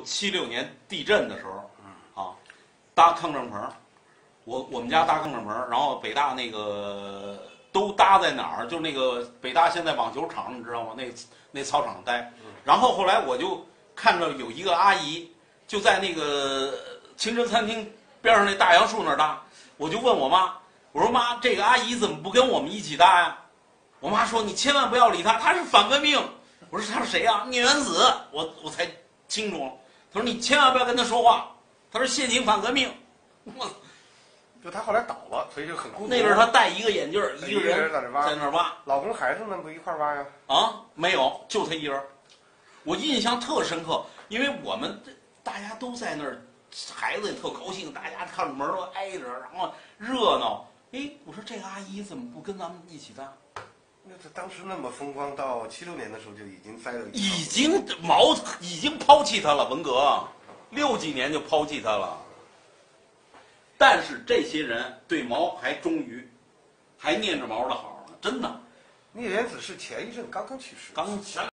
1976年地震的时候，啊，搭抗震棚，我们家搭抗震棚，然后北大那个都搭在哪儿？就那个北大现在网球场，你知道吗？那操场待。然后后来我就看着有一个阿姨就在那个青春餐厅边上那大杨树那儿搭，我就问我妈，我说妈，这个阿姨怎么不跟我们一起搭呀？我妈说你千万不要理她，她是反革命。我说她是谁呀？聂元子，我才清楚了。她说你千万不要跟她说话，她说谢霆反革命。我， 就她后来倒了，所以就很孤独。 那阵她戴一个眼镜，一个人在那挖。 老公孩子们不一块挖呀？ 啊，没有，就她一人。我印象特深刻，因为我们大家都在那儿，孩子也特高兴，大家看着门都挨着，然后热闹。哎，我说这个阿姨怎么不跟咱们一起搭？ 那他当时那么风光，到76年的时候就已经栽了。 已经抛弃他了，文革，60几年就抛弃他了。但是这些人对毛还忠于，还念着毛的好呢，真的。 聂元子是前一阵刚刚去世。 刚